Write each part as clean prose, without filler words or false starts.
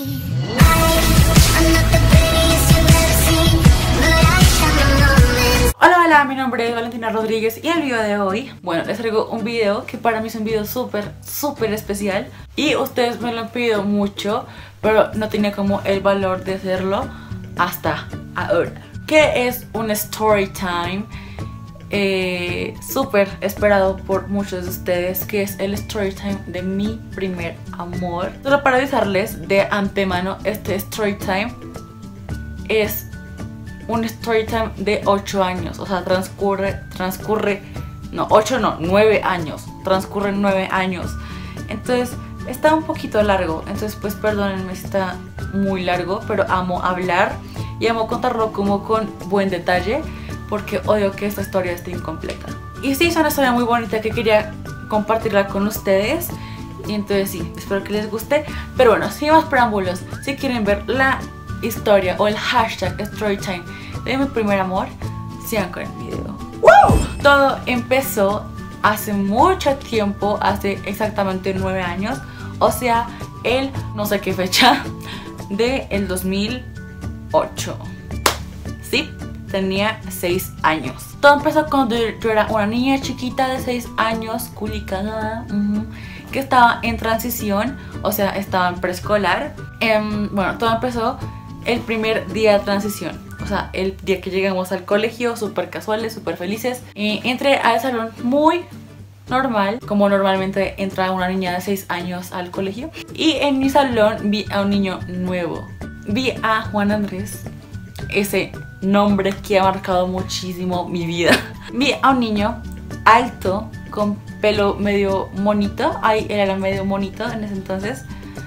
Hola, hola, mi nombre es Valentina Rodríguez y en el video de hoy, bueno, les traigo un video que para mí es un video súper especial y ustedes me lo han pedido mucho, pero no tenía como el valor de hacerlo hasta ahora. Que es un story time súper esperado por muchos de ustedes, que es el story time de mi primer amor. Solo para avisarles de antemano, este story time es un story time de 8 años, o sea, no, 8 no, 9 años, transcurren 9 años, entonces está un poquito largo, entonces pues perdónenme si está muy largo, pero amo hablar y amo contarlo como con buen detalle, porque odio que esta historia esté incompleta. Y sí, es una historia muy bonita que quería compartirla con ustedes, y entonces sí, espero que les guste, pero bueno, sin más preámbulos, si quieren ver la historia o el hashtag storytime de mi primer amor, sigan con el video. ¡Woo! Todo empezó hace mucho tiempo, hace exactamente 9 años, o sea, el no sé qué fecha del 2008. Sí, tenía 6 años. Todo empezó cuando yo era una niña chiquita de 6 años, culicada, que estaba en transición, o sea, estaba en preescolar. Bueno, todo empezó el primer día de transición, o sea, el día que llegamos al colegio, súper casuales, súper felices. Entré al salón muy normal, como normalmente entra una niña de 6 años al colegio. Y en mi salón vi a un niño nuevo. Vi a Juan Andrés, ese nombre que ha marcado muchísimo mi vida. Vi a un niño alto, con pelo medio monito. Él era medio monito en ese entonces.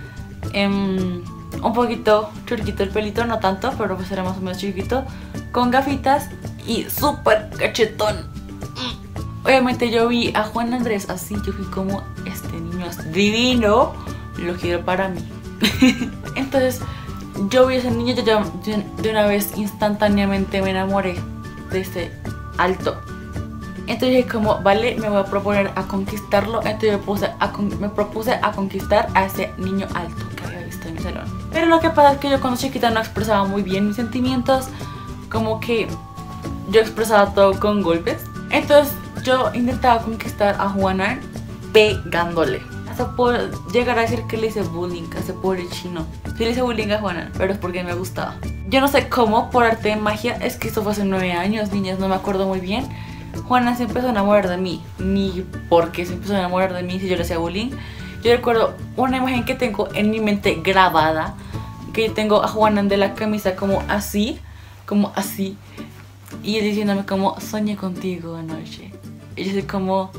Un poquito churquito el pelito, no tanto, pero pues era más o menos chiquito, con gafitas y súper cachetón. Obviamente yo vi a Juan Andrés así, yo fui como, este niño es divino, lo quiero para mí. Entonces yo vi a ese niño, yo de una vez instantáneamente me enamoré de ese alto. Entonces dije como, vale, me voy a proponer a conquistarlo. Entonces me propuse a conquistar a ese niño alto que había visto en mi salón. Pero lo que pasa es que yo cuando chiquita no expresaba muy bien mis sentimientos, como que yo expresaba todo con golpes. Entonces yo intentaba conquistar a Juanan pegándole. Hasta puedo llegar a decir que le hice bullying a ese pobre chino. Sí le hice bullying a Juanan, pero es porque me gustaba. Yo no sé cómo, por arte de magia, es que esto fue hace 9 años, niñas, no me acuerdo muy bien. Juana se empezó a enamorar de mí, ni por qué se empezó a enamorar de mí si yo le hacía bullying. Yo recuerdo una imagen que tengo en mi mente grabada, que tengo a Juana de la camisa como así, y él diciéndome como, soñé contigo anoche. Y yo soy como...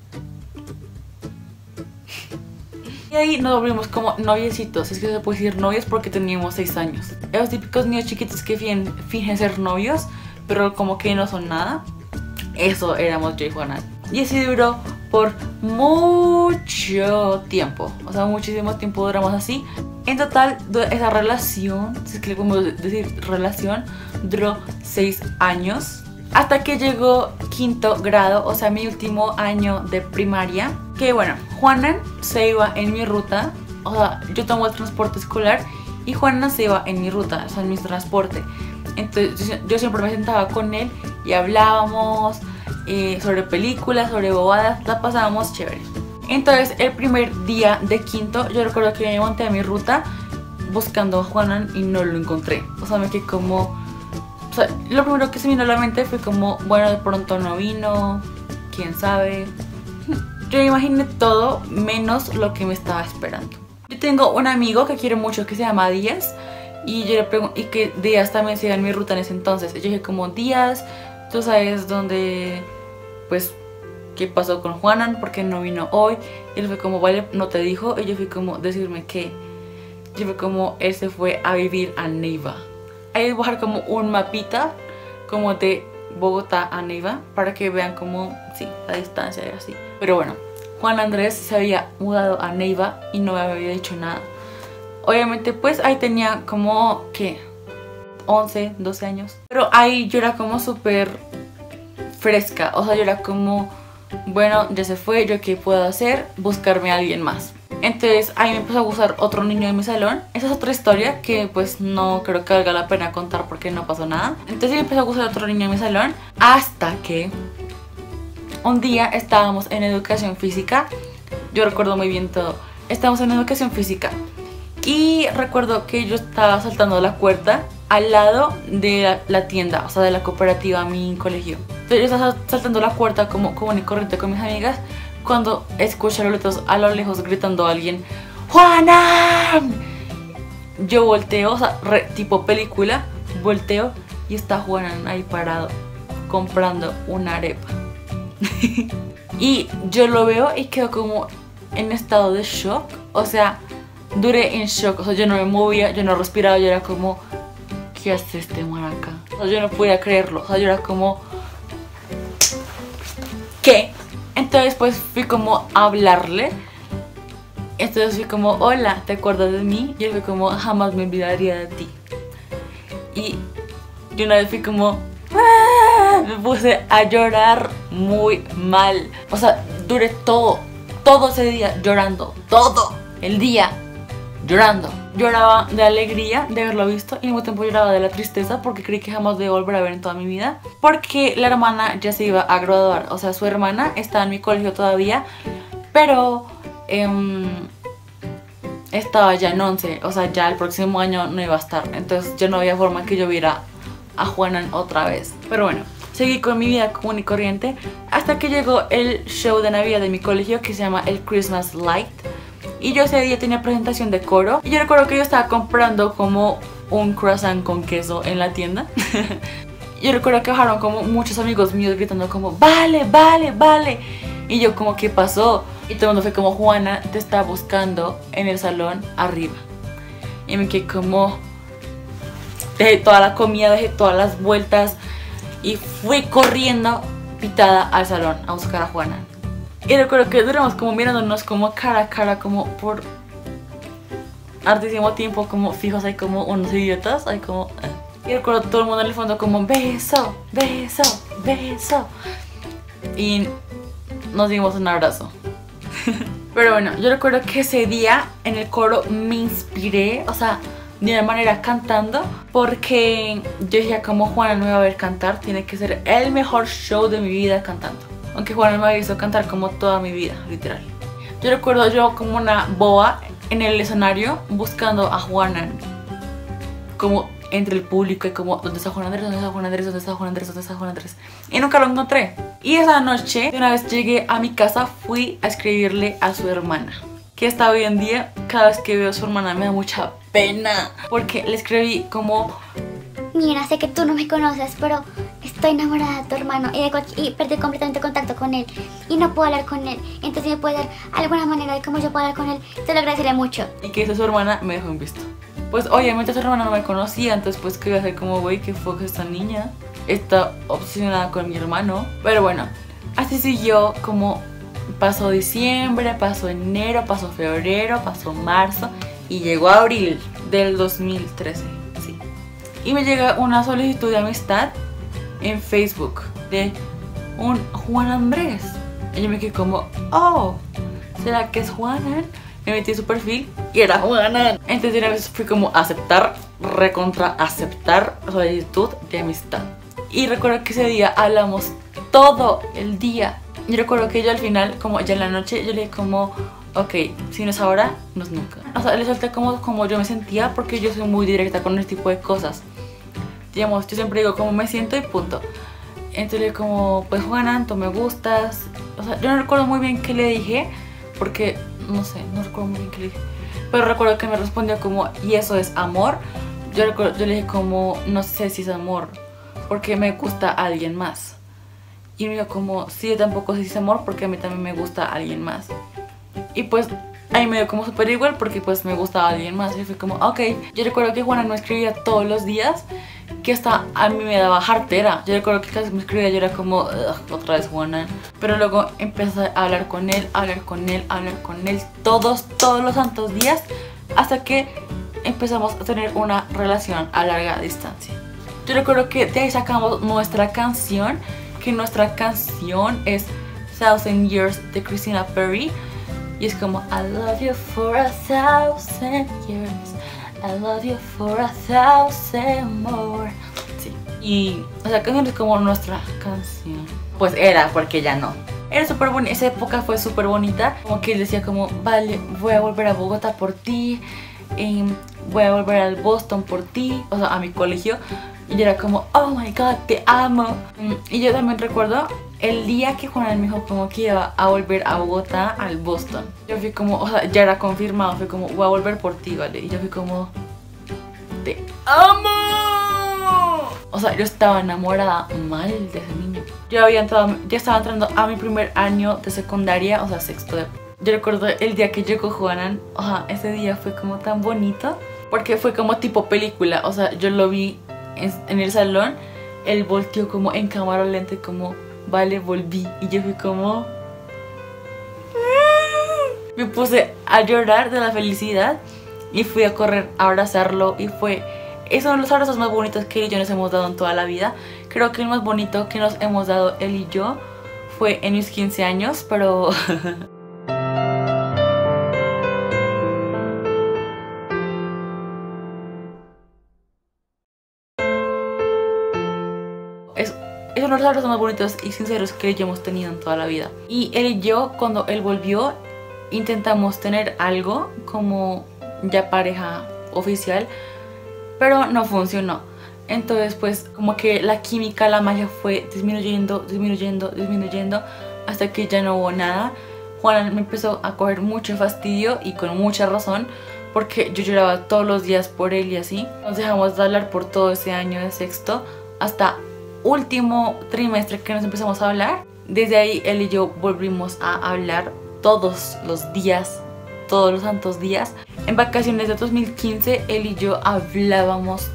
Y ahí nos volvimos como noviecitos, es que se puede decir novios porque teníamos 6 años. Esos típicos niños chiquitos que fingen ser novios, pero como que no son nada. Eso éramos yo y Juana. Y así duró por mucho tiempo. O sea, muchísimo tiempo duramos así. En total, esa relación, si es que le podemos decir relación, duró 6 años. Hasta que llegó 5º grado, o sea, mi último año de primaria. Que bueno, Juana se iba en mi ruta. O sea, yo tomo el transporte escolar y Juana se iba en mi ruta, o sea, en mi transporte. Entonces yo siempre me sentaba con él y hablábamos sobre películas, sobre bobadas, la pasábamos chévere. Entonces el primer día de 5º, yo recuerdo que me monté a mi ruta buscando a Juanan y no lo encontré. O sea, me quedé como... O sea, lo primero que se me vino a la mente fue como, bueno, de pronto no vino, quién sabe. Yo imaginé todo menos lo que me estaba esperando. Yo tengo un amigo que quiero mucho que se llama Díaz. Y yo le pregunto, y que Díaz también se iba en mi ruta en ese entonces. Y yo dije como, Díaz, tú sabes dónde, pues, qué pasó con Juanan, porque no vino hoy. Y él fue como, vale, no te dijo. Y yo fui como, decirme qué. Yo fui como, él se fue a vivir a Neiva. Ahí voy a dejar como un mapita, como de Bogotá a Neiva, para que vean como, sí, la distancia y así. Pero bueno, Juan Andrés se había mudado a Neiva y no me había dicho nada. Obviamente pues ahí tenía como, ¿qué? 11, 12 años. Pero ahí yo era como súper fresca. O sea, yo era como, bueno, ya se fue, ¿yo qué puedo hacer? Buscarme a alguien más. Entonces ahí me empezó a gustar otro niño de mi salón. Esa es otra historia que pues no creo que valga la pena contar porque no pasó nada. Entonces me empezó a gustar otro niño de mi salón hasta que un día estábamos en educación física. Yo recuerdo muy bien todo. Estábamos en educación física y recuerdo que yo estaba saltando la cuerda al lado de la tienda, o sea de la cooperativa a mi colegio. Entonces yo estaba saltando la cuerda como común y corriente con mis amigas cuando escucho a lo lejos gritando a alguien: ¡Juana! Yo volteo, o sea, tipo película, volteo y está Juana ahí parado comprando una arepa. Y yo lo veo y quedo como en estado de shock. O sea, duré en shock. O sea, yo no me movía, yo no respiraba. Yo era como, ¿qué hace este man acá? O sea, yo no podía creerlo. O sea, yo era como, ¿qué? Entonces pues fui como a hablarle. Entonces fui como, hola, ¿te acuerdas de mí? Y él fue como, jamás me olvidaría de ti. Y yo una vez fui como, me puse a llorar muy mal. O sea, duré todo ese día llorando. Todo el día llorando. Lloraba de alegría de haberlo visto y al mismo tiempo lloraba de la tristeza porque creí que jamás debo volver a ver en toda mi vida. Porque la hermana ya se iba a graduar. O sea, su hermana está en mi colegio todavía, pero estaba ya en 11. O sea, ya el próximo año no iba a estar. Entonces ya no había forma que yo viera a Juana otra vez. Pero bueno, seguí con mi vida común y corriente hasta que llegó el show de Navidad de mi colegio que se llama el Christmas Light. Y yo ese día tenía presentación de coro. Y yo recuerdo que yo estaba comprando como un croissant con queso en la tienda. Yo recuerdo que bajaron como muchos amigos míos gritando como, vale, vale, vale. Y yo como, ¿qué pasó? Y todo el mundo fue como, Juana te está buscando en el salón arriba. Y me quedé como, dejé toda la comida, dejé todas las vueltas y fui corriendo pitada al salón a buscar a Juana. Y recuerdo que duramos como mirándonos como cara a cara, como por hartísimo tiempo, como fijos ahí como unos idiotas, ahí como... Y recuerdo todo el mundo en el fondo como beso, beso, beso. Y nos dimos un abrazo. Pero bueno, yo recuerdo que ese día en el coro me inspiré, o sea, de una manera cantando, porque yo dije como Juana no me va a ver cantar, tiene que ser el mejor show de mi vida cantando. Aunque Juana me había visto cantar como toda mi vida, literal. Yo recuerdo yo como una boba en el escenario buscando a Juana, como entre el público y como ¿dónde está Juan Andrés? ¿Dónde está Juan Andrés? ¿Dónde está Juan Andrés? ¿Dónde está Juan Andrés? Y nunca lo encontré. Y esa noche, de una vez llegué a mi casa, fui a escribirle a su hermana, que hasta hoy en día, cada vez que veo a su hermana me da mucha pena, porque le escribí como: mira, sé que tú no me conoces, pero estoy enamorada de tu hermano y perdí completamente contacto con él y no puedo hablar con él. Entonces, si me puedes dar alguna manera de cómo yo puedo hablar con él, te lo agradeceré mucho. Y que esa su hermana me dejó en visto. Pues obviamente su hermana no me conocía, entonces pues que iba a hacer como, güey, ¿qué fue que esta niña está obsesionada con mi hermano? Pero bueno, así siguió, como pasó diciembre, pasó enero, pasó febrero, pasó marzo y llegó abril del 2013, sí. Y me llega una solicitud de amistad en Facebook de un Juan Andrés. Y yo me quedé como, oh, ¿será que es Juana? Me metí en su perfil y era Juana. Entonces de una vez fui como aceptar, recontra aceptar solicitud de amistad. Y recuerdo que ese día hablamos todo el día. Y recuerdo que yo al final, como ya en la noche, yo le dije como, ok, si no es ahora, no es nunca. O sea, le solté como yo me sentía, porque yo soy muy directa con este tipo de cosas. Digamos, yo siempre digo como me siento y punto. Entonces le dije como, pues Juana, tú me gustas. O sea, yo no recuerdo muy bien qué le dije, porque no sé, no recuerdo muy bien qué le dije. Pero recuerdo que me respondió como, ¿y eso es amor? Yo le dije como, no sé si es amor, porque me gusta a alguien más. Y me dijo como, sí, yo tampoco sé si es amor, porque a mí también me gusta a alguien más. Y pues ahí me dio como súper igual, porque pues me gustaba a alguien más. Y fui como, ok. Yo recuerdo que Juana no escribía todos los días, que hasta a mí me daba jartera. Yo recuerdo que casi me escribía, yo era como, otra vez Juana. Pero luego empecé a hablar con él, todos los santos días, hasta que empezamos a tener una relación a larga distancia. Yo recuerdo que de ahí sacamos nuestra canción, que nuestra canción es Thousand Years de Christina Perri. Y es como I love you for 1,000 years, I love you for 1,000 more. Sí. Y esa canción es como nuestra canción. Pues era, porque ya no. Era súper bonita, esa época fue súper bonita. Como que él decía como, vale, voy a volver a Bogotá por ti, voy a volver al Boston por ti, o sea, a mi colegio. Y yo era como, oh my god, te amo. Y yo también recuerdo el día que Juanan me dijo como que iba a volver a Bogotá, al Boston. Yo fui como, o sea, ya era confirmado, fue como, voy a volver por ti, ¿vale? Y yo fui como, te amo. O sea, yo estaba enamorada mal de ese niño. Yo ya estaba entrando a mi primer año de secundaria, o sea, sexto de... Yo recuerdo el día que llegó Juanan, o sea, ese día fue como tan bonito, porque fue como tipo película, o sea, yo lo vi en el salón, él volteó como en cámara lenta como, vale, volví, y yo fui como... Me puse a llorar de la felicidad y fui a correr a abrazarlo y fue... Es uno de los abrazos más bonitos que él y yo nos hemos dado en toda la vida. Creo que el más bonito que nos hemos dado él y yo fue en mis 15 años, pero... es uno de los abrazos más bonitos y sinceros que él y yo hemos tenido en toda la vida. Y él y yo, cuando él volvió, intentamos tener algo como ya pareja oficial, pero no funcionó. Entonces pues como que la química, la magia fue disminuyendo hasta que ya no hubo nada. Juanan me empezó a coger mucho fastidio y con mucha razón, porque yo lloraba todos los días por él y así. Nos dejamos de hablar por todo ese año de sexto hasta último trimestre que nos empezamos a hablar. Desde ahí él y yo volvimos a hablar todos los días, todos los santos días. En vacaciones de 2015 él y yo hablábamos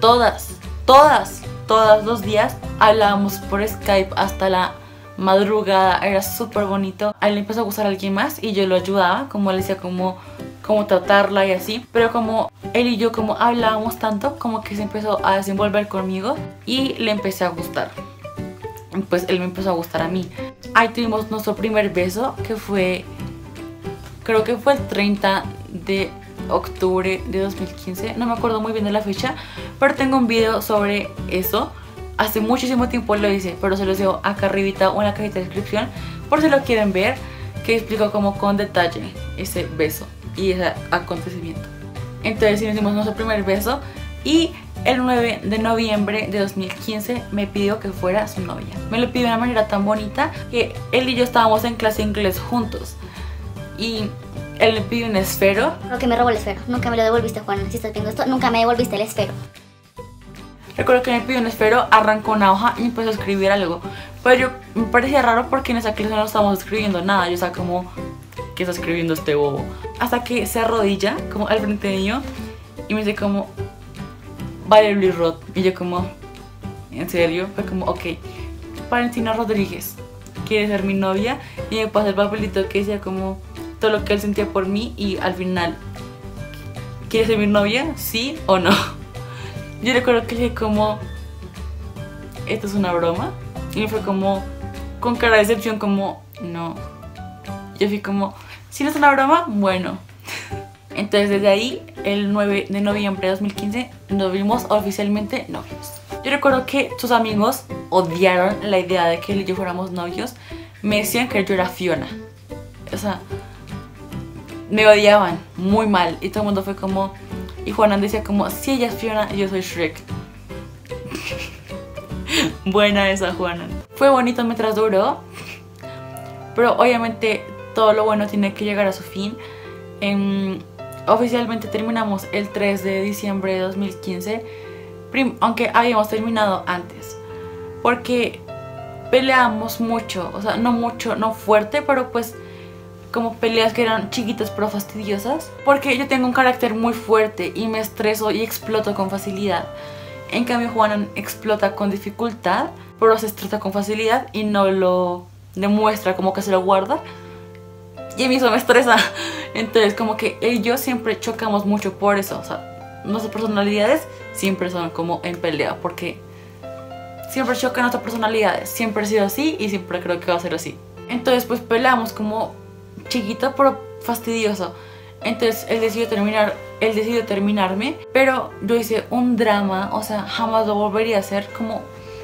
todos los días. Hablábamos por Skype hasta la madrugada, era súper bonito. A él le empezó a gustar a alguien más y yo lo ayudaba, como le decía cómo tratarla y así. Pero como él y yo como hablábamos tanto, como que se empezó a desenvolver conmigo y le empecé a gustar. Pues él me empezó a gustar a mí. Ahí tuvimos nuestro primer beso, que fue, creo que fue el 30 de octubre de 2015. No me acuerdo muy bien de la fecha, pero tengo un video sobre eso. Hace muchísimo tiempo lo hice, pero se los dejo acá arribita o en la cajita de descripción por si lo quieren ver, que explico como con detalle ese beso y ese acontecimiento. Entonces nos dimos nuestro primer beso y el 9 de noviembre de 2015 me pidió que fuera su novia. Me lo pidió de una manera tan bonita que él y yo estábamos en clase de inglés juntos y él me pidió un esfero. Creo que me robó el esfero. Nunca me lo devolviste, Juan. Si estás viendo esto, nunca me devolviste el esfero. Recuerdo que me pidió un esfero, arrancó una hoja y empezó a escribir algo. Pero yo me parecía raro porque en esa clase no estábamos escribiendo nada. Yo estaba como, ¿qué está escribiendo este bobo? Hasta que se arrodilla como al frente mío y me dice como, vale, Luis Rod. Y yo como, ¿en serio? Fue como, ok, Valentina Rodríguez, ¿quiere ser mi novia? Y me pasó el papelito que decía como todo lo que él sentía por mí y al final, ¿quiere ser mi novia? ¿Sí o no? Yo recuerdo que dije como, ¿esto es una broma? Y fue como, con cara de decepción como, no. Yo fui como, si no es una broma, bueno. Entonces desde ahí, el 9 de noviembre de 2015, nos vimos oficialmente novios. Yo recuerdo que sus amigos odiaron la idea de que él y yo fuéramos novios. Me decían que yo era Fiona. O sea, me odiaban muy mal. Y todo el mundo fue como... Y Juanan decía como, si ella es Fiona, yo soy Shrek. Buena esa, Juanan. Fue bonito mientras duró, pero obviamente todo lo bueno tiene que llegar a su fin. Oficialmente terminamos el 3 de diciembre de 2015, aunque habíamos terminado antes, porque peleamos mucho, o sea, no mucho, no fuerte, pero pues como peleas que eran chiquitas pero fastidiosas, porque yo tengo un carácter muy fuerte y me estreso y exploto con facilidad. En cambio Juanan explota con dificultad, pero se estresa con facilidad y no lo demuestra, como que se lo guarda, y a mí eso me estresa. Entonces como que él y yo siempre chocamos mucho por eso. O sea, nuestras personalidades siempre son como en pelea, porque siempre chocan nuestras personalidades. Siempre ha sido así y siempre creo que va a ser así. Entonces pues peleamos como chiquito, pero fastidioso. Entonces él decidió terminarme, pero yo hice un drama, o sea, jamás lo volvería a hacer. Como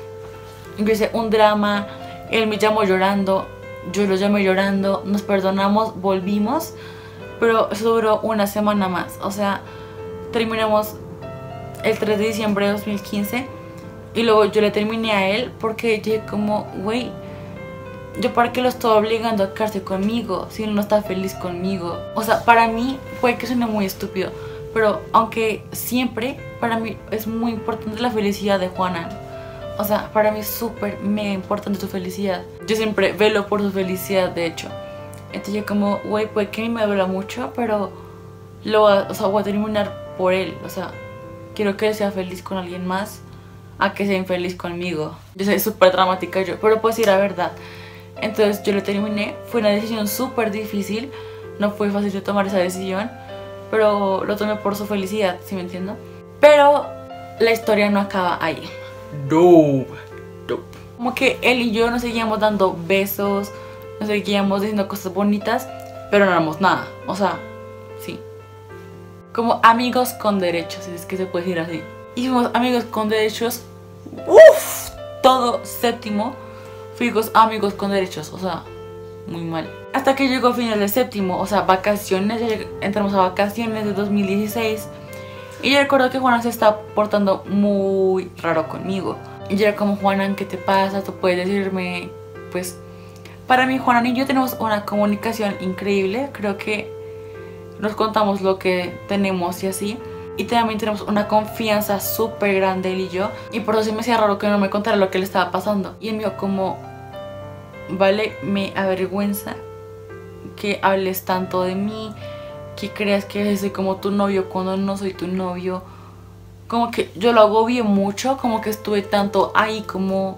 yo hice un drama, él me llamó llorando, yo lo llamé llorando, nos perdonamos, volvimos, pero eso duró una semana más. O sea, terminamos el 3 de diciembre de 2015 y luego yo le terminé a él porque dije como, güey, yo para qué lo estoy obligando a quedarse conmigo si él no está feliz conmigo. O sea, para mí puede que suene muy estúpido, pero aunque siempre para mí es muy importante la felicidad de Juanan. O sea, para mí es súper mega importante su felicidad. Yo siempre velo por su felicidad, de hecho. Entonces yo como, güey, puede que a mí me duela mucho, pero voy a terminar por él. O sea, quiero que él sea feliz con alguien más a que sea infeliz conmigo. Yo soy súper dramática yo, pero puedo decir la verdad. Entonces yo lo terminé, fue una decisión súper difícil, no fue fácil de tomar esa decisión, pero lo tomé por su felicidad, ¿sí me entiendo? Pero la historia no acaba ahí. No. Como que él y yo nos seguíamos dando besos, nos seguíamos diciendo cosas bonitas, pero no éramos nada, o sea, sí. Como amigos con derechos, si es que se puede decir así. Y fuimos amigos con derechos, uff, todo séptimo. Fuimos amigos con derechos, o sea, muy mal. Hasta que llegó final de séptimo, o sea, vacaciones, entramos a vacaciones de 2016. Y yo recuerdo que Juanan se estaba portando muy raro conmigo. Y yo era como, Juanan, ¿qué te pasa? Tú puedes decirme, pues, para mí Juanan y yo tenemos una comunicación increíble. Creo que nos contamos lo que tenemos y así. Y también tenemos una confianza súper grande él y yo. Y por eso sí me hacía raro que no me contara lo que le estaba pasando. Y él me dijo como, vale, me avergüenza que hables tanto de mí, que creas que soy como tu novio cuando no soy tu novio. Como que yo lo agobié mucho, como que estuve tanto ahí como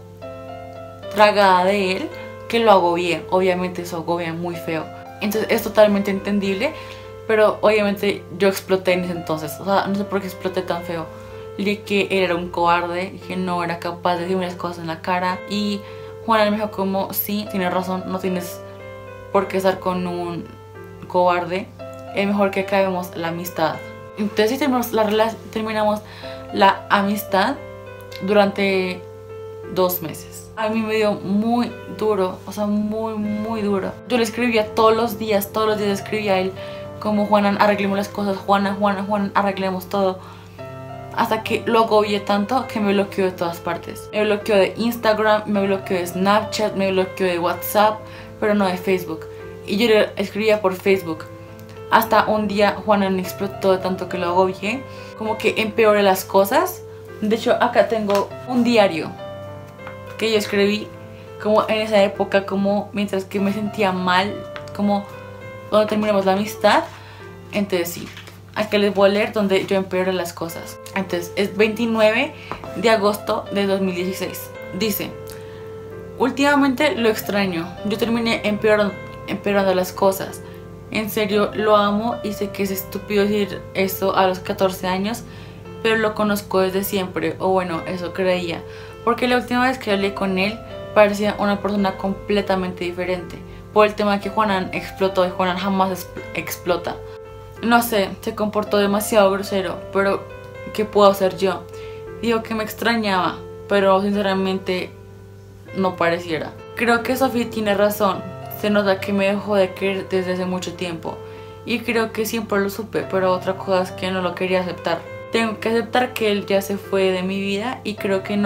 tragada de él, que lo agobié. Obviamente eso agobia muy feo. Entonces es totalmente entendible. Pero obviamente yo exploté en ese entonces. O sea, no sé por qué exploté tan feo. Le dije que él era un cobarde, que no era capaz de decirme las cosas en la cara. Y Juanan me dijo como, sí, tienes razón, no tienes por qué estar con un cobarde. Es mejor que acabemos la amistad. Entonces sí terminamos la amistad durante 2 meses. A mí me dio muy duro, o sea, muy duro. Yo le escribía todos los días escribía a él como, Juanan, arreglemos las cosas, Juanan, arreglemos todo. Hasta que lo agobié tanto que me bloqueó de todas partes. Me bloqueó de Instagram, me bloqueó de Snapchat, me bloqueó de WhatsApp, pero no de Facebook. Y yo le escribía por Facebook. Hasta un día Juanan explotó de tanto que lo agobié. Como que empeoré las cosas. De hecho, acá tengo un diario que yo escribí como en esa época, como mientras que me sentía mal, como cuando terminamos la amistad. Entonces sí, aquí les voy a leer donde yo empeoré las cosas. Entonces es 29 de agosto de 2016. Dice, últimamente lo extraño, yo terminé empeorando las cosas. En serio lo amo y sé que es estúpido decir esto a los 14 años, pero lo conozco desde siempre, o bueno, eso creía. Porque la última vez que hablé con él parecía una persona completamente diferente. Por el tema de que Juanan explotó y Juanan jamás explota. No sé, se comportó demasiado grosero, pero ¿qué puedo hacer yo? Dijo que me extrañaba, pero sinceramente no pareciera. Creo que Sofía tiene razón, se nota que me dejó de querer desde hace mucho tiempo. Y creo que siempre lo supe, pero otra cosa es que no lo quería aceptar. Tengo que aceptar que él ya se fue de mi vida y creo que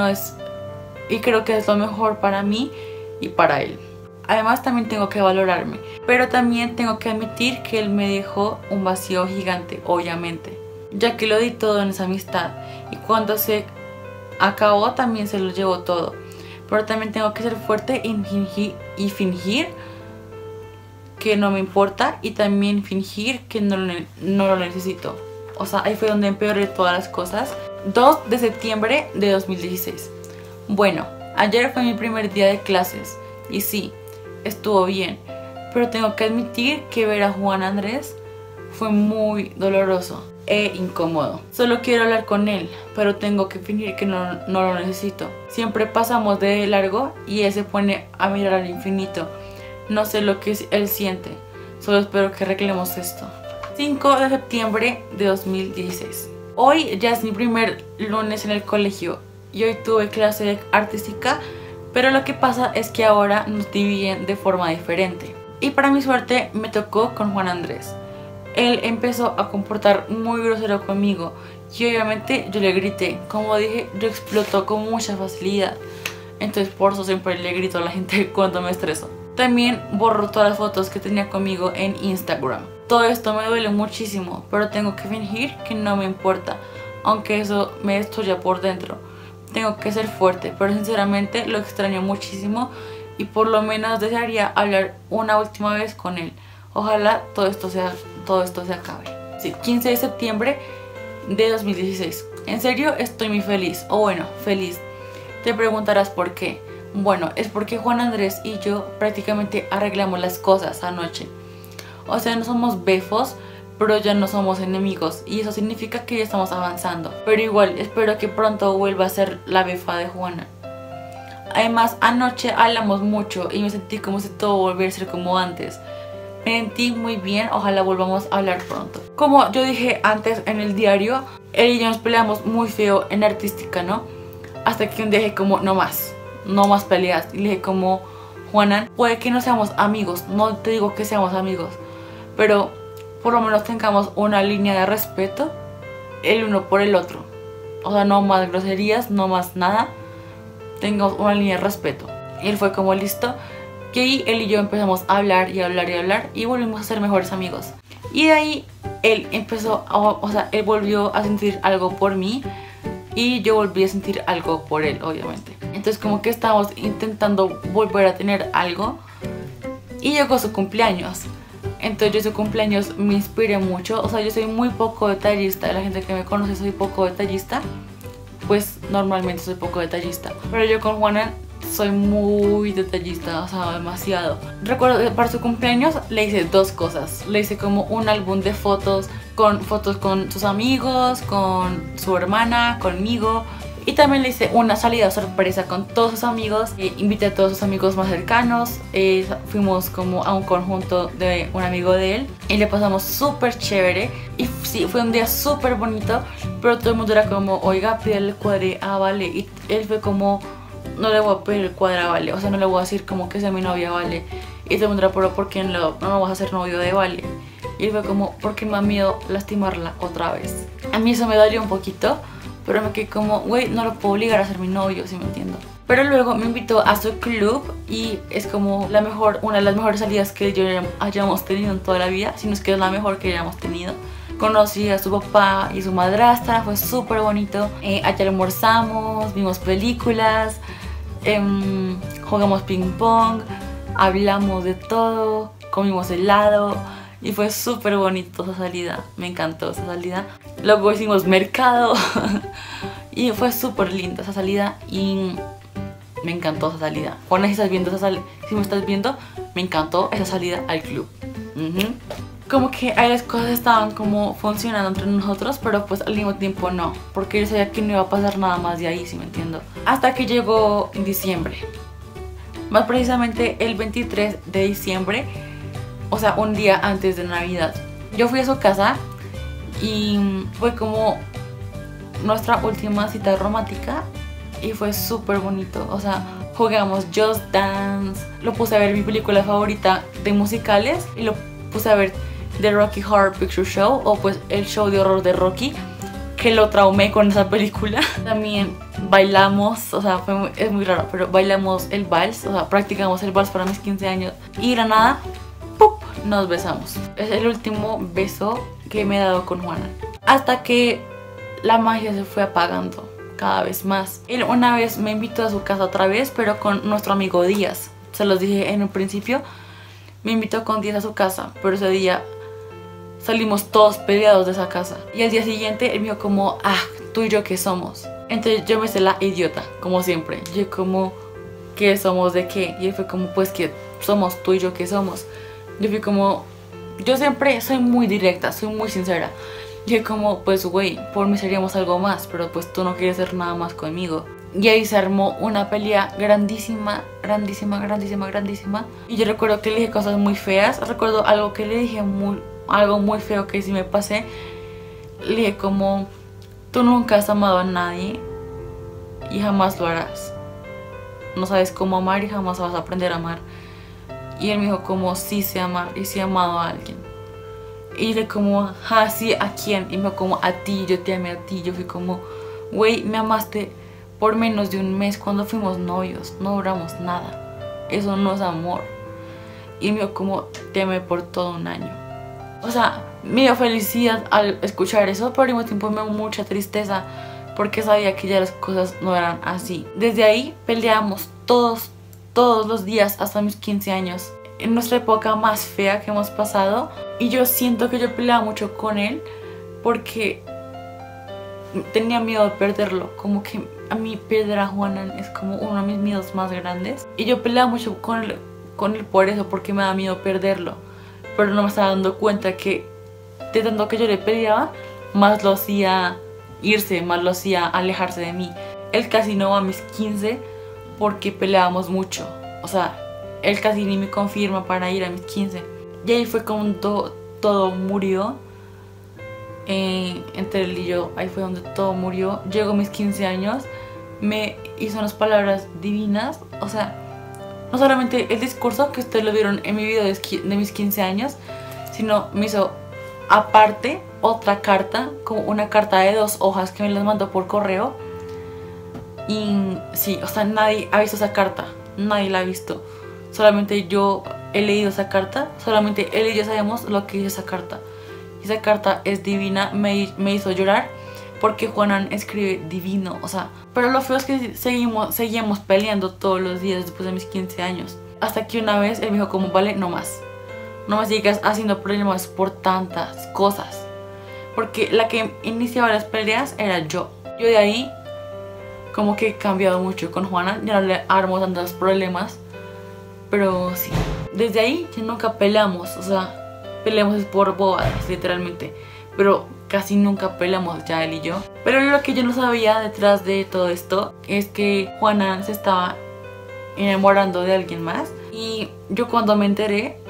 es lo mejor para mí y para él. Además también tengo que valorarme, pero también tengo que admitir que él me dejó un vacío gigante, obviamente, ya que lo di todo en esa amistad y cuando se acabó también se lo llevó todo. Pero también tengo que ser fuerte y fingir que no me importa y también fingir que no lo necesito. O sea, ahí fue donde empeoré todas las cosas. 2 de septiembre de 2016. Bueno, ayer fue mi primer día de clases y sí, estuvo bien, pero tengo que admitir que ver a Juan Andrés fue muy doloroso e incómodo. Solo quiero hablar con él, pero tengo que fingir que no lo necesito. Siempre pasamos de largo y él se pone a mirar al infinito. No sé lo que él siente. Solo espero que arreglemos esto. 5 de septiembre de 2016. Hoy ya es mi primer lunes en el colegio y hoy tuve clase de artística, pero lo que pasa es que ahora nos dividen de forma diferente. Y para mi suerte me tocó con Juan Andrés. Él empezó a comportar muy grosero conmigo y obviamente yo le grité. Como dije, yo exploto con mucha facilidad. Entonces por eso siempre le grito a la gente cuando me estreso. También borro todas las fotos que tenía conmigo en Instagram. Todo esto me duele muchísimo, pero tengo que fingir que no me importa, aunque eso me destruya por dentro. Tengo que ser fuerte, pero sinceramente lo extraño muchísimo y por lo menos desearía hablar una última vez con él. Ojalá todo esto se acabe. Sí, 15 de septiembre de 2016. En serio estoy muy feliz, o bueno, feliz. Te preguntarás por qué. Bueno, es porque Juan Andrés y yo prácticamente arreglamos las cosas anoche. O sea, no somos befos, pero ya no somos enemigos y eso significa que ya estamos avanzando. Pero igual, espero que pronto vuelva a ser la befa de Juana. Además, anoche hablamos mucho y me sentí como si todo volviera a ser como antes. Me sentí muy bien, ojalá volvamos a hablar pronto. Como yo dije antes en el diario, él y yo nos peleamos muy feo en artística, ¿no? Hasta que un día dije como, no más peleas. Y le dije como, Juana, puede que no seamos amigos, no te digo que seamos amigos, pero por lo menos tengamos una línea de respeto el uno por el otro. O sea, no más groserías, no más nada. Tengamos una línea de respeto. Y él fue como, listo. Y ahí él y yo empezamos a hablar y hablar y hablar y volvimos a ser mejores amigos. Y de ahí él empezó, él volvió a sentir algo por mí y yo volví a sentir algo por él, obviamente. Entonces como que estábamos intentando volver a tener algo y llegó su cumpleaños. Entonces yo su cumpleaños me inspiré mucho. O sea, yo soy muy poco detallista. La gente que me conoce soy poco detallista. Pues normalmente soy poco detallista. Pero yo con Juana soy muy detallista, o sea, demasiado. Recuerdo que para su cumpleaños le hice dos cosas. Le hice como un álbum de fotos con sus amigos, con su hermana, conmigo. Y también le hice una salida sorpresa con todos sus amigos. Invité a todos sus amigos más cercanos. Fuimos como a un conjunto de un amigo de él y le pasamos súper chévere. Y sí, fue un día súper bonito, pero todo el mundo era como, oiga, pídele el cuadre a Vale. Y él fue como, no le voy a pedir el cuadre a Vale, o sea, no le voy a decir como que sea mi novia Vale. Y todo el mundo era, pero ¿por qué no me vas a hacer novio de Vale? Y él fue como, porque me da miedo lastimarla otra vez. A mí eso me dolió un poquito, pero me quedé como, güey, no lo puedo obligar a ser mi novio, si me entiendo. Pero luego me invitó a su club y es como una de las mejores salidas que yo hayamos tenido en toda la vida, si no es que es la mejor que hayamos tenido. Conocí a su papá y su madrastra, fue súper bonito. Allá almorzamos, vimos películas, jugamos ping pong, hablamos de todo, comimos helado. Y fue súper bonito esa salida, me encantó esa salida. Luego hicimos mercado y fue súper linda esa salida y me encantó esa salida. Juana, si estás viendo si me estás viendo, me encantó esa salida al club. Como que ahí las cosas estaban como funcionando entre nosotros, pero pues al mismo tiempo no, porque yo sabía que no iba a pasar nada más de ahí, si me entiendo. Hasta que llegó en diciembre, más precisamente el 23 de diciembre. O sea, un día antes de Navidad. Yo fui a su casa y fue como nuestra última cita romántica y fue súper bonito. O sea, jugamos Just Dance, lo puse a ver mi película favorita de musicales y lo puse a ver The Rocky Horror Picture Show, o pues el show de horror de Rocky, que lo traumé con esa película. También bailamos, o sea, es muy raro, pero bailamos el vals, o sea, practicamos el vals para mis 15 años y de la nada nos besamos. Es el último beso que me he dado con Juana. Hasta que la magia se fue apagando cada vez más. Él una vez me invitó a su casa otra vez, pero con nuestro amigo Díaz. Se los dije en un principio. Me invitó con Díaz a su casa, pero ese día salimos todos peleados de esa casa. Y al día siguiente él me dijo como, tú y yo ¿qué somos? Entonces yo me hice la idiota, como siempre. Yo como, ¿qué somos de qué? Y él fue como, pues que somos tú y yo ¿qué somos? Yo fui como, yo siempre soy muy directa, soy muy sincera. Yo como, pues güey, por mí seríamos algo más, pero pues tú no quieres hacer nada más conmigo. Y ahí se armó una pelea grandísima, grandísima, grandísima, grandísima. Y yo recuerdo que le dije cosas muy feas. Recuerdo algo que le dije, algo muy feo que sí me pasé. Le dije como, tú nunca has amado a nadie y jamás lo harás. No sabes cómo amar y jamás vas a aprender a amar. Y él me dijo como, sí sé amar y sí he amado a alguien. Y dije como, sí, ¿a quién? Y me dijo como, a ti, yo te amé a ti. Yo fui como, güey, me amaste por menos de un mes cuando fuimos novios, no duramos nada, eso no es amor. Y me dio como, te amé por todo un año. O sea, me dio felicidad al escuchar eso, pero al mismo tiempo me dio mucha tristeza porque sabía que ya las cosas no eran así. Desde ahí peleamos todos los días hasta mis 15 años. En nuestra época más fea que hemos pasado. Y yo siento que yo peleaba mucho con él porque tenía miedo de perderlo. Como que a mí perder a Juanan es como uno de mis miedos más grandes. Y yo peleaba mucho con él por eso, porque me da miedo perderlo. Pero no me estaba dando cuenta que de tanto que yo le peleaba, más lo hacía irse, más lo hacía alejarse de mí. Él casi no va a mis 15 porque peleábamos mucho. O sea, él casi ni me confirma para ir a mis 15. Y ahí fue cuando todo murió. Entre él y yo, ahí fue donde todo murió. Llegó a mis 15 años, me hizo unas palabras divinas. O sea, no solamente el discurso que ustedes lo vieron en mi video de mis 15 años, sino me hizo aparte otra carta, como una carta de 2 hojas que me las mandó por correo. Y sí, o sea, nadie ha visto esa carta, nadie la ha visto. Solamente yo he leído esa carta, solamente él y yo sabemos lo que dice esa carta. Esa carta es divina, me hizo llorar porque Juanan escribe divino, o sea. Pero lo feo es que seguimos peleando todos los días después de mis 15 años. Hasta que una vez él me dijo como, vale, no más sigas haciendo problemas por tantas cosas. Porque la que iniciaba las peleas era yo. Yo de ahí como que he cambiado mucho con Juanan, ya no le armo tantos problemas. Pero sí, desde ahí ya nunca peleamos, o sea, peleamos por bobadas, literalmente. Pero casi nunca peleamos ya él y yo. Pero lo que yo no sabía detrás de todo esto es que Juanan se estaba enamorando de alguien más. Y yo cuando me enteré,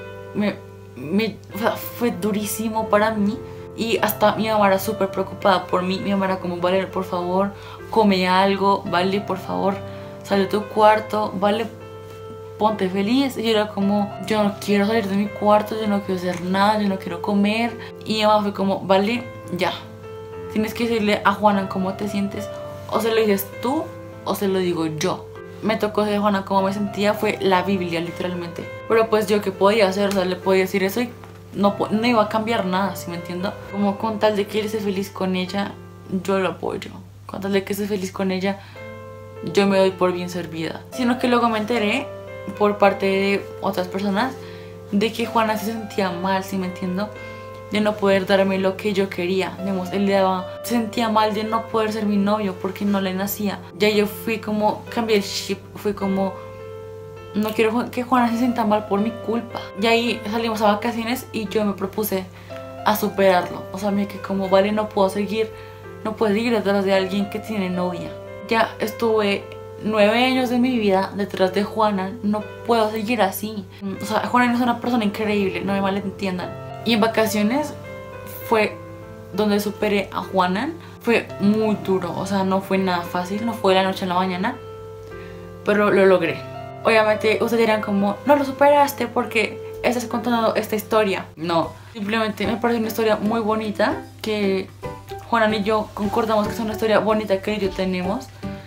o sea, fue durísimo para mí. Y hasta mi mamá era súper preocupada por mí. Mi mamá era como, vale, por favor, come algo, vale, por favor, sal de tu cuarto, vale, ponte feliz. Y yo era como, yo no quiero salir de mi cuarto, yo no quiero hacer nada, yo no quiero comer. Y mi mamá fue como, vale, ya, tienes que decirle a Juanan cómo te sientes. O se lo dices tú o se lo digo yo. Me tocó decirle a Juanan cómo me sentía, fue la Biblia literalmente. Pero pues yo qué podía hacer, o sea, le podía decir eso y no iba a cambiar nada, ¿sí me entiendo? Como con tal de que él esté feliz con ella, yo lo apoyo. Con tal de que esté feliz con ella, yo me doy por bien servida. Sino que luego me enteré por parte de otras personas de que Juana se sentía mal, ¿sí me entiendo? De no poder darme lo que yo quería. Digamos, él se sentía mal de no poder ser mi novio porque no le nacía. Ya yo fui como, cambié el chip, fui como, no quiero que Juana se sienta mal por mi culpa. Y ahí salimos a vacaciones y yo me propuse a superarlo. O sea, me que como, vale, no puedo seguir detrás de alguien que tiene novia. Ya estuve 9 años de mi vida detrás de Juana, no puedo seguir así. O sea, Juana es una persona increíble, no me malentiendan. Y en vacaciones fue donde superé a Juanan. Fue muy duro, o sea, no fue nada fácil, no fue de la noche a la mañana, pero lo logré. Obviamente ustedes dirán como, no lo superaste porque estás contando esta historia. No, simplemente me parece una historia muy bonita, que Juanan y yo concordamos que es una historia bonita que yo tenemos.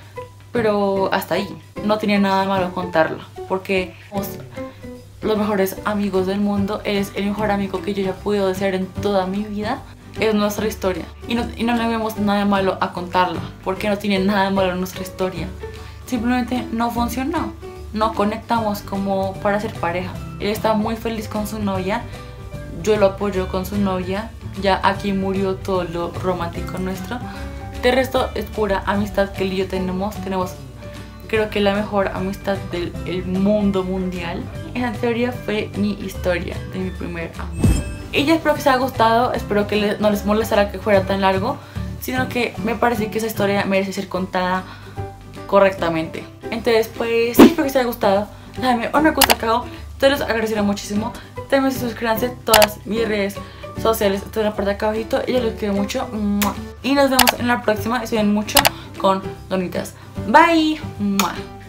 Pero hasta ahí, no tenía nada de malo contarla, porque somos los mejores amigos del mundo. Eres el mejor amigo que yo ya he podido desear en toda mi vida. Es nuestra historia y no le vemos nada de malo a contarla, porque no tiene nada de malo en nuestra historia. Simplemente no funcionó, no conectamos como para ser pareja. Él está muy feliz con su novia, yo lo apoyo con su novia. Ya aquí murió todo lo romántico nuestro. De resto es pura amistad que él y yo tenemos creo que la mejor amistad del mundo mundial. Esa teoría fue mi historia de mi primer amor. Y ya espero que les haya gustado, espero que no les molestara que fuera tan largo, sino que me parece que esa historia merece ser contada correctamente. Entonces pues espero que les haya gustado. Déjame un me gusta acá, te los agradeceré muchísimo. También suscríbanse a todas mis redes sociales, toda la parte de acá abajito. Y yo los quiero mucho. Y nos vemos en la próxima. Estudien mucho con donitas. Bye.